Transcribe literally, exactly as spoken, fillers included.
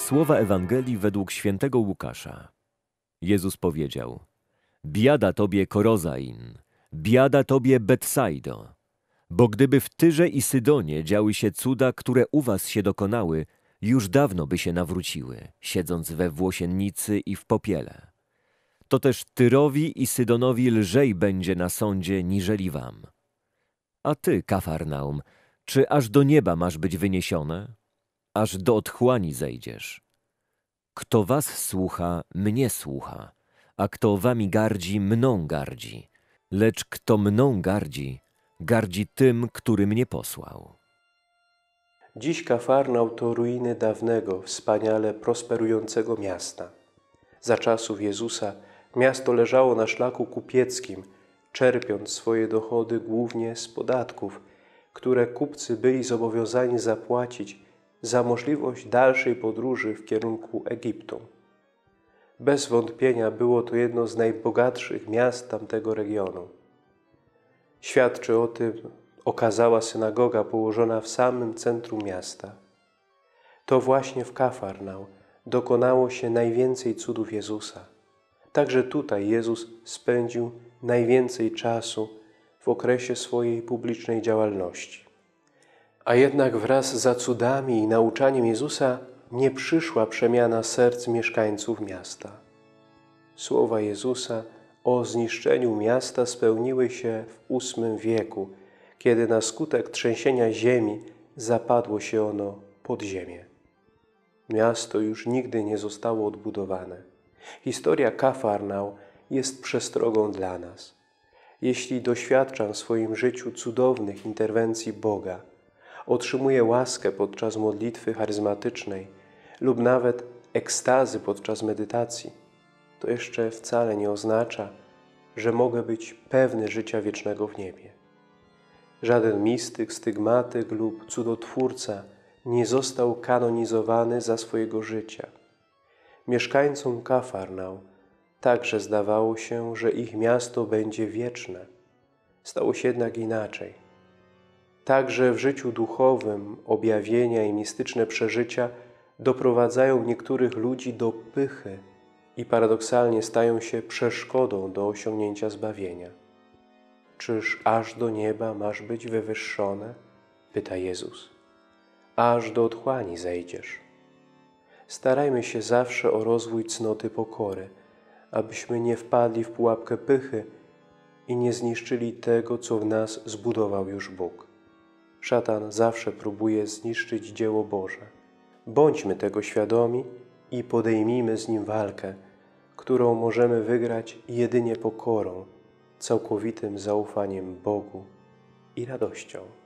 Słowa Ewangelii według świętego Łukasza. Jezus powiedział: Biada tobie, Korozain, biada tobie, Betsaido, bo gdyby w Tyrze i Sydonie działy się cuda, które u was się dokonały, już dawno by się nawróciły, siedząc we włosiennicy i w popiele. To też Tyrowi i Sydonowi lżej będzie na sądzie, niżeli wam. A ty, Kafarnaum, czy aż do nieba masz być wyniesione? Aż do otchłani zejdziesz. Kto was słucha, mnie słucha, a kto wami gardzi, mną gardzi. Lecz kto mną gardzi, gardzi tym, który mnie posłał. Dziś Kafarnaum to ruiny dawnego, wspaniale prosperującego miasta. Za czasów Jezusa miasto leżało na szlaku kupieckim, czerpiąc swoje dochody głównie z podatków, które kupcy byli zobowiązani zapłacić za możliwość dalszej podróży w kierunku Egiptu. Bez wątpienia było to jedno z najbogatszych miast tamtego regionu. Świadczy o tym okazała synagoga położona w samym centrum miasta. To właśnie w Kafarnaum dokonało się najwięcej cudów Jezusa. Także tutaj Jezus spędził najwięcej czasu w okresie swojej publicznej działalności. A jednak wraz za cudami i nauczaniem Jezusa nie przyszła przemiana serc mieszkańców miasta. Słowa Jezusa o zniszczeniu miasta spełniły się w ósmym wieku, kiedy na skutek trzęsienia ziemi zapadło się ono pod ziemię. Miasto już nigdy nie zostało odbudowane. Historia Kafarnaum jest przestrogą dla nas. Jeśli doświadczam w swoim życiu cudownych interwencji Boga, otrzymuję łaskę podczas modlitwy charyzmatycznej lub nawet ekstazy podczas medytacji, to jeszcze wcale nie oznacza, że mogę być pewny życia wiecznego w niebie. Żaden mistyk, stygmatyk lub cudotwórca nie został kanonizowany za swojego życia. Mieszkańcom Kafarnaum także zdawało się, że ich miasto będzie wieczne. Stało się jednak inaczej. Także w życiu duchowym objawienia i mistyczne przeżycia doprowadzają niektórych ludzi do pychy i paradoksalnie stają się przeszkodą do osiągnięcia zbawienia. Czyż aż do nieba masz być wywyższone? Pyta Jezus. Aż do otchłani zejdziesz. Starajmy się zawsze o rozwój cnoty pokory, abyśmy nie wpadli w pułapkę pychy i nie zniszczyli tego, co w nas zbudował już Bóg. Szatan zawsze próbuje zniszczyć dzieło Boże. Bądźmy tego świadomi i podejmijmy z nim walkę, którą możemy wygrać jedynie pokorą, całkowitym zaufaniem Bogu i radością.